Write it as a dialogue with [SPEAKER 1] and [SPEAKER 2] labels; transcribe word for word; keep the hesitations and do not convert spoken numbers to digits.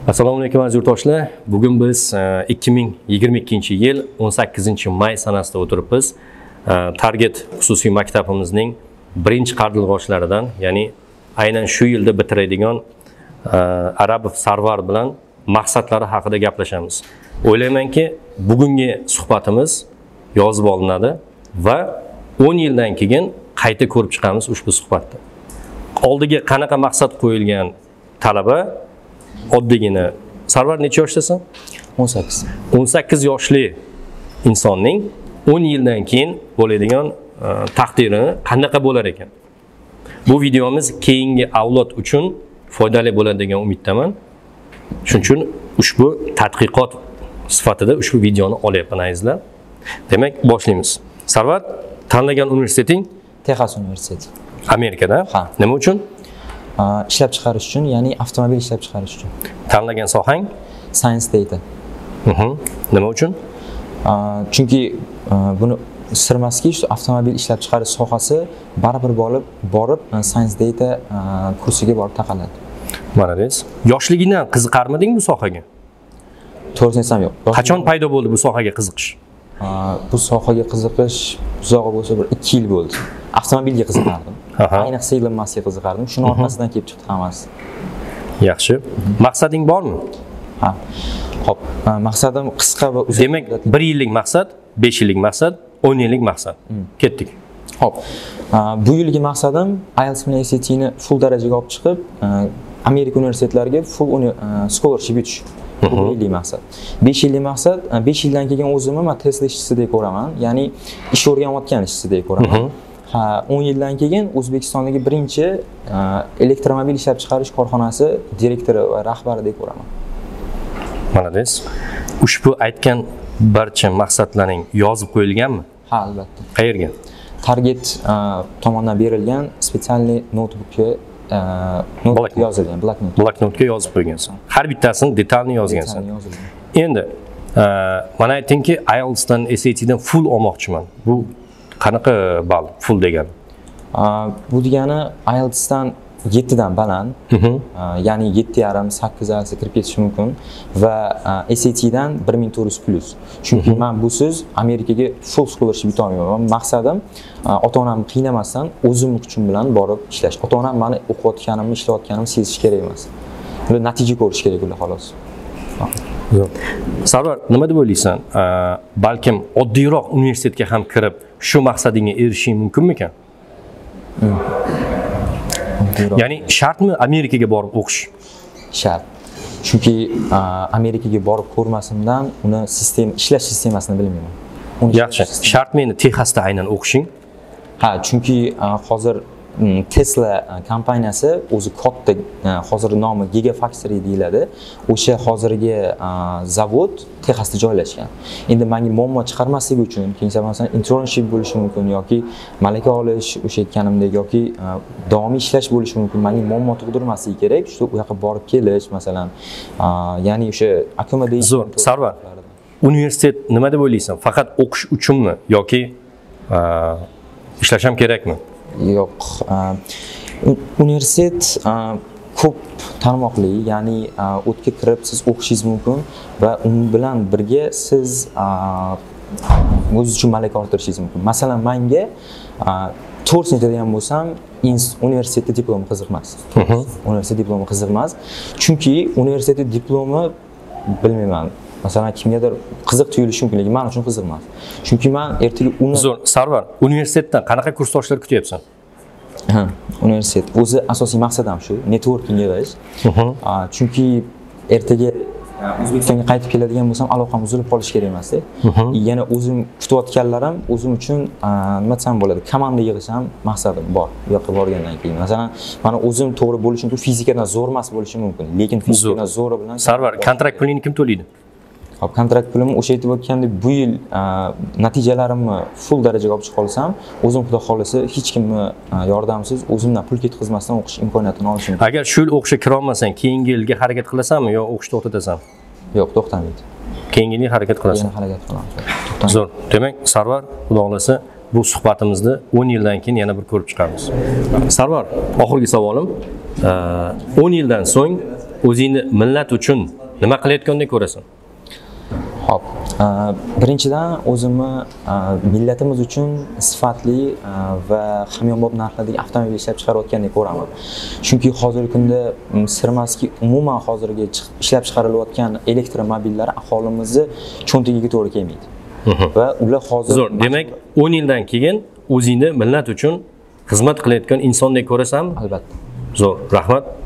[SPEAKER 1] Assalomu alaykum aziz yurtdoshlar. Bugun biz ikki ming yigirma ikkinchi yil o'n sakkizinchi may sanasida o'tiribmiz. Target xususiy maktabimizning birinchi qarzdorlaridan, ya'ni aynan shu yilda bitiradigan Arabov Sarvar bilan maqsadlari haqida gaplashamiz. O'ylaymanki, bugungi suhbatimiz yozib olinadi va o'n yildan keyin qayta ko'rib chiqamiz ushbu suhbatni. Oldiga qanaqa maqsad qo'yilgan talaba oddiygina Sarvar necha yoshdasan?
[SPEAKER 2] o'n sakkiz.
[SPEAKER 1] o'n sakkiz yoshli insonning o'n yildan keyin bo'ladigan taqdiri qanaqa bo'lar ekan? Bu videomiz keyingi avlod uchun foydali bo'ladi degan umiddaman. Shuning uchun ushbu tadqiqot sifatida ushbu videoni olyapman azizlar. Demak, boshlaymiz. Sarvar, tanlagan universiteting
[SPEAKER 2] Texas universiteti.
[SPEAKER 1] Amerikada?
[SPEAKER 2] Ha.
[SPEAKER 1] Nima uchun?
[SPEAKER 2] Ishlab chiqarish uchun, ya'ni avtomobil ishlab chiqarish uchun.
[SPEAKER 1] Tanlagan sohang?
[SPEAKER 2] Science data.
[SPEAKER 1] Mhm. Nima uchun?
[SPEAKER 2] Chunki buni sirmaski, shu avtomobil ishlab chiqarish sohasi baribir borib, borib Science data kursiga borib taqaladi.
[SPEAKER 1] Malades. Yoshligidan qiziqarmiding bu sohaga?
[SPEAKER 2] To'g'risini aytsam yo'q.
[SPEAKER 1] Qachon paydo bo'ldi bu sohaga qiziqish?
[SPEAKER 2] Bu sohaga qiziqish uzog'i bo'lsa bir ikki yil bo'ldi. Avtomobilga qiziqardim. Ayniqsa Elon Muskga qiziqardim. Shuning orqasidan kelib chiqdi hammasi.
[SPEAKER 1] Yaxshi. Maqsading bormi?
[SPEAKER 2] Ha. Xo'p, maqsadim qisqa va uzoq.
[SPEAKER 1] Demak, bir yillik maqsad, besh yillik maqsad, o'n yillik maqsad. Ketdik.
[SPEAKER 2] Xo'p. Bu yilgi maqsadim I E L T S bilan S A T ni full darajaga olib chiqib, Amerika universitetlariga full scholarship yutish. Bu yillik maqsad. besh yillik maqsad, besh yildan keyin o'zimni men Tesla ishchisidek ko'raman, ya'ni ish o'rganayotgan ishchisidek ko'raman. Ha, o'n yildan keyin O'zbekistondagi birinchi elektromobil ishlab chiqarish korxonasi direktori va rahbaridek ko'raman.
[SPEAKER 1] Malades. Ushbu aytgan barcha maqsadlaring yozib qo'yilganmi?
[SPEAKER 2] Ha, albatta.
[SPEAKER 1] Qayerga?
[SPEAKER 2] Target tomonidan berilgan spesialniy notebookga notebook yozilgan, bloknot.
[SPEAKER 1] Bloknotga yozib qo'ygansan. Har bittasini detalni yozgansan. Endi mana aytingki, I E L T S dan S A T dan full olmoqchiman. Bu qanaqa ball full degani?
[SPEAKER 2] Bu degani I E L T S dan yetti dan baland, ya'ni yetti yarim sakkiz arasi kirib ketish mumkin va S A T dan bir ming to'rt yuz plus. Chunki men busiz Amerikaga full scholarship yuta olmayman. Maqsadim ota-onamni qiynamasdan o'zim kuchim bilan borib ishlash. Ota-onam meni o'qiyotganimni, ishlayotganimni sezish kerak emas. Ular natija ko'rish kerak ular xolos.
[SPEAKER 1] Yo'q. Sarvar, nima deb o'ylaysan? Balkim oddiyroq universitetga ham kirib shu maqsadingga erishishing mumkinmikan? Ya'ni shartmi Amerikaga borib o'qish?
[SPEAKER 2] Shart. Chunki Amerikaga borib ko'rmasimdan uni sistema, ishlash sistemasini bilmayman.
[SPEAKER 1] Yaxshi. Shart meni Texasda aynan o'qishing?
[SPEAKER 2] Ha, chunki hozir Tesla kompaniyasi o'zi katta, hozir nomi Gigafactory deyiladi. O'sha hozirgi zavod Texasda joylashgan. Endi menga muammo chiqarmaslik uchun, keyincha masalan internship bo'lishi mumkin yoki malaka olish, o'sha aytganimdek yoki davomiy ishlash bo'lishi mumkin. Menga muammo tug'dirmasligi kerak. Shu u yoqqa borib kelish, masalan, ya'ni o'sha accommodation.
[SPEAKER 1] Zo'r. Sarvar, universitet nima deb o'ylaysan? Faqat o'qish uchunmi yoki ishlash ham kerakmi?
[SPEAKER 2] Yo'q. Universitet ko'p tarmoqli, ya'ni o'tga kirib siz o'qishingiz mumkin va u bilan birga siz o'zingiz uchun malaka orttirishingiz mumkin. Masalan, menga to'rt sinfdan bo'lsam, universitetda diplomi qiziqmas. Universitet diplomi qiziqmas. Chunki universitet diplomi bilmayman. Masalan, kimgadir qiziq tuyulishi mumkin, lekin men uchun qiziq emas. Chunki men ertaga uni
[SPEAKER 1] Zo'r, Sarvar, universitetdan qanaqa kursdoshlar kutyapsan?
[SPEAKER 2] Ha, universitet o'zi asosiy maqsadim shu, networking yig'ish. Chunki ertaga O'zbekistonga qaytib keladigan bo'lsam, aloqam uzilib qolishi kerak emas-da. Yana o'zim kutayotganlarim o'zim uchun nima desam bo'ladi, komanda yig'ish ham maqsadim bor. Bu yoqqa borgandan keyin. Masalan, mana o'zim to'g'ri bo'lishi mumkin, fizikadan zo'r emas bo'lishi mumkin, lekin fizikadan zo'ri bilan
[SPEAKER 1] Sarvar, kontrakt pulini kim to'laydi?
[SPEAKER 2] Hop, kontrakt pulimni o'sha aytib o'tgandek, bu yil natijalarimni full darajaga olib chiqa olsam, o'zim xudo xolasa hech kimni yordamsiz, o'zimdan pul ketkazmasdan o'qish imkoniyatini olishim.
[SPEAKER 1] Agar shu yil o'qishga kira olmasang, keyingi yilga harakat qilasanmi yo o'qishni to'xtatasanmi?
[SPEAKER 2] Yo'q, to'xtamaydi.
[SPEAKER 1] Keyingi yilga harakat qilasan.
[SPEAKER 2] Yana harakat qilaman.
[SPEAKER 1] Zo'r. Demak, Sarvar, xudo xolasa bu suhbatimizni o'n yildan keyin yana bir ko'rib chiqamiz. Sarvar, oxirgi savolim, o'n yildan so'ng o'zingni millat uchun nima qilayotgandek ko'rasan?
[SPEAKER 2] Hop. Birinchidan o'zimni millatimiz uchun sifatli va hamyonbop narxlardagi avtomobil ishlab chiqarayotgandek ko'raman. Chunki hozirgi kunda sirmaski umuman hozirgi ishlab chiqarilayotgan elektromobillar aholimizni cho'ntagiga to'g'ri kelmaydi. Va ular hozir
[SPEAKER 1] Zo'r. Demak, o'n yildan keyin o'zingni millat uchun xizmat qilayotgan insondek ko'rasanmi?
[SPEAKER 2] Albatta.
[SPEAKER 1] Zo'r. Rahmat.